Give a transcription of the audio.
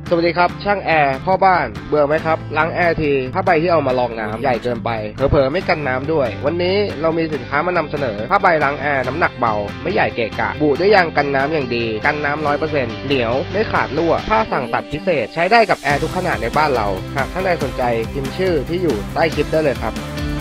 สวัสดีครับช่างแอร์พ่อบ้านเบื่อไหมครับล้างแอร์ทีผ้าใบที่เอามาลองน้ำใหญ่เกินไปเผลอๆไม่กันน้ำด้วยวันนี้เรามีสินค้ามานำเสนอผ้าใบล้างแอร์น้ำหนักเบาไม่ใหญ่เกะกะบุด้วยยางกันน้ำอย่างดีกันน้ำ 100% เหนียวไม่ขาดรั่วผ้าสั่งตัดพิเศษใช้ได้กับแอร์ทุกขนาดในบ้านเราหากท่านใดสนใจพิมพ์ชื่อที่อยู่ใต้คลิปได้เลยครับ